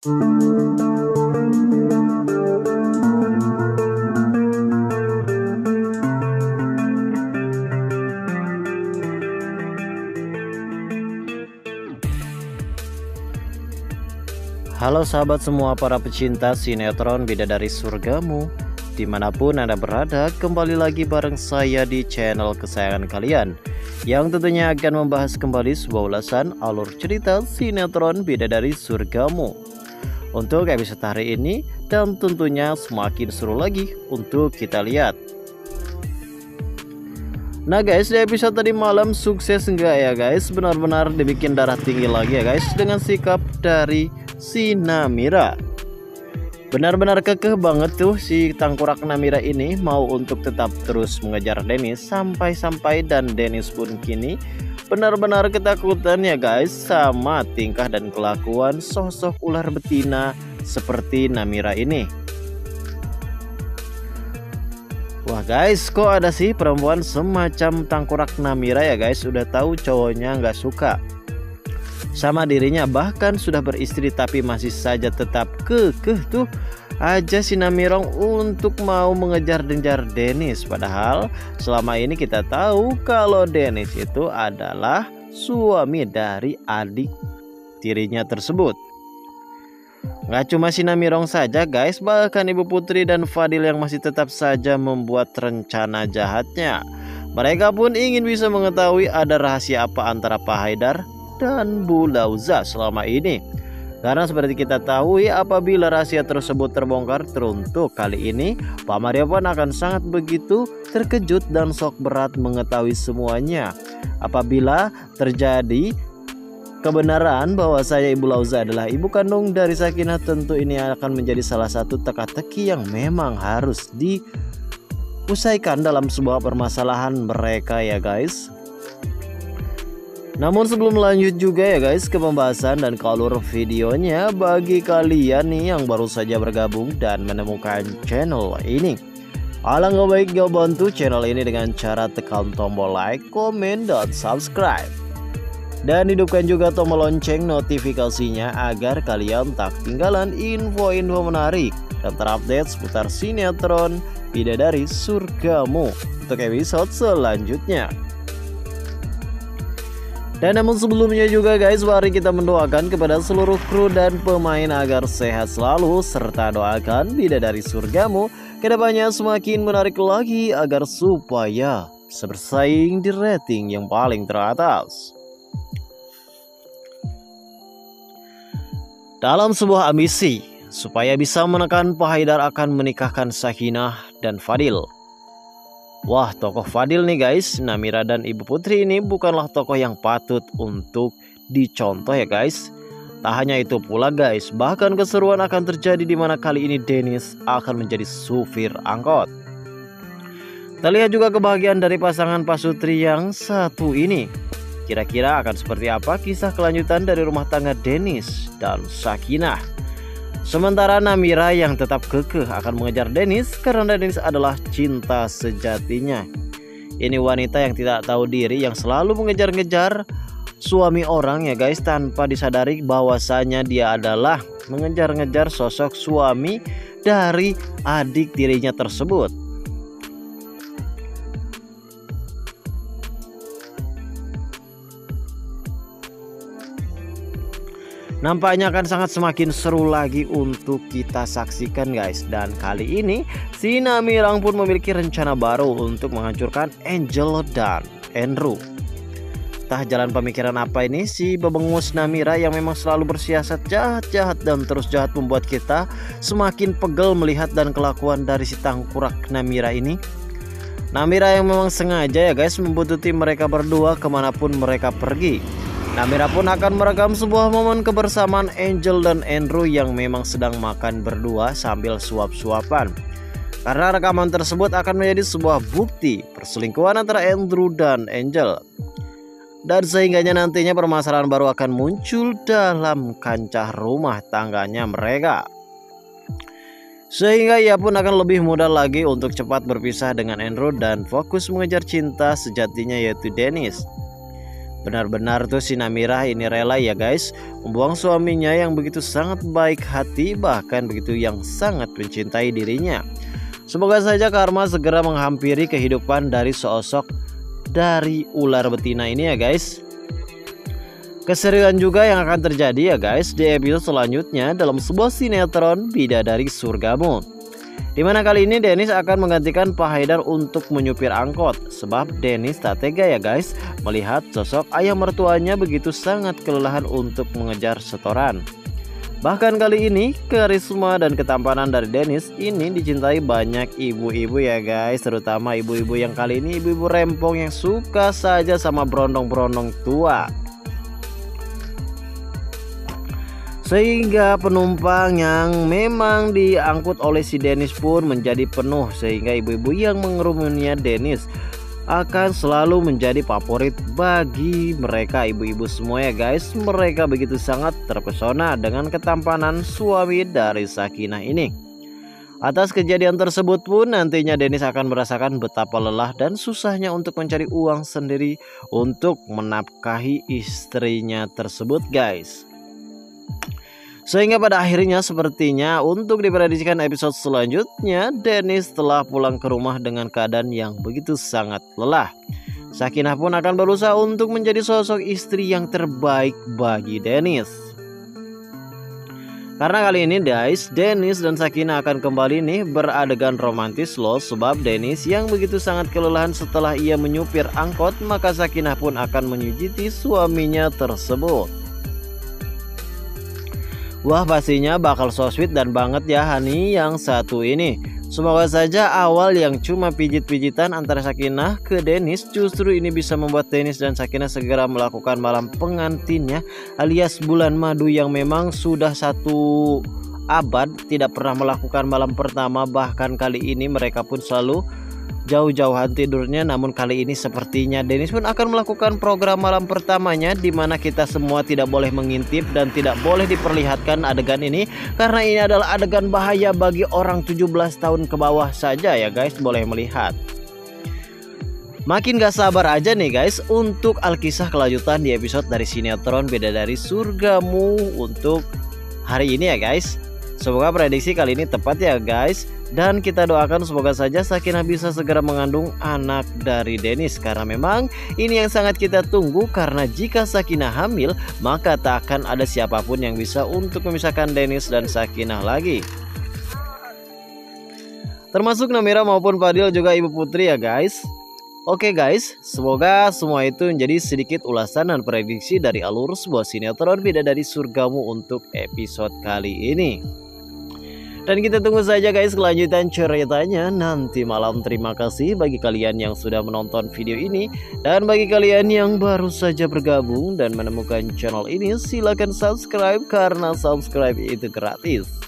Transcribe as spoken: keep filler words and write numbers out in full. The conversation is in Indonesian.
Halo sahabat semua para pecinta sinetron Bidadari Surgamu, dimanapun Anda berada, kembali lagi bareng saya di channel kesayangan kalian, yang tentunya akan membahas kembali sebuah ulasan alur cerita sinetron Bidadari Surgamu untuk episode hari ini, dan tentunya semakin seru lagi untuk kita lihat. Nah guys, di episode tadi malam sukses enggak ya guys? Benar-benar dibikin darah tinggi lagi ya guys dengan sikap dari si Namira. Benar-benar kekeh banget tuh si tangkurak Namira ini mau untuk tetap terus mengejar Dennis, sampai-sampai dan Dennis pun kini benar-benar ketakutan ya guys sama tingkah dan kelakuan sosok ular betina seperti Namira ini. Wah guys, kok ada sih perempuan semacam tangkurak Namira ya guys? Udah tahu cowoknya nggak suka sama dirinya, bahkan sudah beristri, tapi masih saja tetap kekeh tuh aja si Namirong untuk mau mengejar-ngejar Dennis. Padahal selama ini kita tahu kalau Dennis itu adalah suami dari adik tirinya tersebut. Nggak cuma si Namirong saja guys, bahkan Ibu Putri dan Fadil yang masih tetap saja membuat rencana jahatnya. Mereka pun ingin bisa mengetahui ada rahasia apa antara Pak Haidar dan Bu Lauza selama ini. Karena seperti kita tahu, apabila rahasia tersebut terbongkar, teruntuk kali ini Pak Mario pun akan sangat begitu terkejut dan shock berat mengetahui semuanya. Apabila terjadi kebenaran bahwa saya Ibu Lauza adalah ibu kandung dari Sakinah, tentu ini akan menjadi salah satu teka-teki yang memang harus diusaikan dalam sebuah permasalahan mereka ya guys. Namun sebelum lanjut juga ya guys ke pembahasan dan ke alur videonya, bagi kalian nih yang baru saja bergabung dan menemukan channel ini, alangkah baiknya bantu channel ini dengan cara tekan tombol like, komen, dan subscribe. Dan hidupkan juga tombol lonceng notifikasinya agar kalian tak ketinggalan info-info menarik dan terupdate seputar sinetron Bidadari Surgamu untuk episode selanjutnya. Dan namun sebelumnya juga guys, mari kita mendoakan kepada seluruh kru dan pemain agar sehat selalu, serta doakan Bidadari Surgamu kedepannya semakin menarik lagi agar supaya bisa bersaing di rating yang paling teratas. Dalam sebuah ambisi supaya bisa menekan Pak Haidar akan menikahkan Sakinah dan Fadil. Wah, tokoh Fadil nih guys, Namira dan Ibu Putri ini bukanlah tokoh yang patut untuk dicontoh ya guys. Tak hanya itu pula guys, bahkan keseruan akan terjadi di mana kali ini Dennis akan menjadi supir angkot. Terlihat juga kebahagiaan dari pasangan pasutri yang satu ini. Kira-kira akan seperti apa kisah kelanjutan dari rumah tangga Dennis dan Sakinah? Sementara Namira yang tetap kekeh akan mengejar Dennis karena Dennis adalah cinta sejatinya. Ini wanita yang tidak tahu diri yang selalu mengejar-ngejar suami orang ya guys, tanpa disadari bahwasanya dia adalah mengejar-ngejar sosok suami dari adik tirinya tersebut. Nampaknya akan sangat semakin seru lagi untuk kita saksikan guys. Dan kali ini si Namirang pun memiliki rencana baru untuk menghancurkan Angel dan Andrew. Entah jalan pemikiran apa ini si bebengus Namira yang memang selalu bersiasat jahat-jahat dan terus jahat, membuat kita semakin pegel melihat dan kelakuan dari si tangkurak Namira ini. Namira yang memang sengaja ya guys membututi mereka berdua kemanapun mereka pergi. Namira pun akan merekam sebuah momen kebersamaan Angel dan Andrew yang memang sedang makan berdua sambil suap-suapan. Karena rekaman tersebut akan menjadi sebuah bukti perselingkuhan antara Andrew dan Angel. Dan sehingganya nantinya permasalahan baru akan muncul dalam kancah rumah tangganya mereka. Sehingga ia pun akan lebih mudah lagi untuk cepat berpisah dengan Andrew dan fokus mengejar cinta sejatinya yaitu Dennis. Benar-benar tuh si Namira ini rela ya guys, membuang suaminya yang begitu sangat baik hati, bahkan begitu yang sangat mencintai dirinya. Semoga saja karma segera menghampiri kehidupan dari sosok dari ular betina ini ya guys. Keseriusan juga yang akan terjadi ya guys di episode selanjutnya dalam sebuah sinetron Bidadari Surgamu, dimana kali ini Dennis akan menggantikan Pak Haidar untuk menyupir angkot. Sebab Dennis tak tega ya guys melihat sosok ayah mertuanya begitu sangat kelelahan untuk mengejar setoran. Bahkan kali ini karisma dan ketampanan dari Dennis ini dicintai banyak ibu-ibu ya guys, terutama ibu-ibu yang kali ini ibu-ibu rempong yang suka saja sama berondong-berondong tua. Sehingga penumpang yang memang diangkut oleh si Dennis pun menjadi penuh, sehingga ibu-ibu yang mengerumunya Dennis akan selalu menjadi favorit bagi mereka ibu-ibu semua ya guys. Mereka begitu sangat terpesona dengan ketampanan suami dari Sakinah ini. Atas kejadian tersebut pun nantinya Dennis akan merasakan betapa lelah dan susahnya untuk mencari uang sendiri untuk menafkahi istrinya tersebut guys. Sehingga pada akhirnya sepertinya untuk diprediksikan episode selanjutnya Dennis telah pulang ke rumah dengan keadaan yang begitu sangat lelah. Sakinah pun akan berusaha untuk menjadi sosok istri yang terbaik bagi Dennis. Karena kali ini guys, Dennis dan Sakinah akan kembali nih beradegan romantis loh. Sebab Dennis yang begitu sangat kelelahan setelah ia menyupir angkot, maka Sakinah pun akan menyujiti suaminya tersebut. Wah, pastinya bakal so sweet dan banget ya Hani yang satu ini. Semoga saja awal yang cuma pijit-pijitan antara Sakinah ke Dennis, justru ini bisa membuat Dennis dan Sakinah segera melakukan malam pengantinnya alias bulan madu yang memang sudah satu abad tidak pernah melakukan malam pertama. Bahkan kali ini mereka pun selalu jauh-jauhan tidurnya. Namun kali ini sepertinya Dennis pun akan melakukan program malam pertamanya, dimana kita semua tidak boleh mengintip dan tidak boleh diperlihatkan adegan ini, karena ini adalah adegan bahaya bagi orang tujuh belas tahun ke bawah saja ya guys boleh melihat. Makin gak sabar aja nih guys untuk Alkisah kelanjutan di episode dari sinetron Bidadari Surgamu untuk hari ini ya guys. Semoga prediksi kali ini tepat ya guys. Dan kita doakan semoga saja Sakinah bisa segera mengandung anak dari Dennis, karena memang ini yang sangat kita tunggu. Karena jika Sakinah hamil, maka tak akan ada siapapun yang bisa untuk memisahkan Dennis dan Sakinah lagi, termasuk Namira maupun Fadil juga Ibu Putri ya guys. Oke guys, semoga semua itu menjadi sedikit ulasan dan prediksi dari alur sebuah sinetron Bidadari Surgamu untuk episode kali ini. Dan kita tunggu saja guys kelanjutan ceritanya nanti malam. Terima kasih bagi kalian yang sudah menonton video ini. Dan bagi kalian yang baru saja bergabung dan menemukan channel ini, silahkan subscribe karena subscribe itu gratis.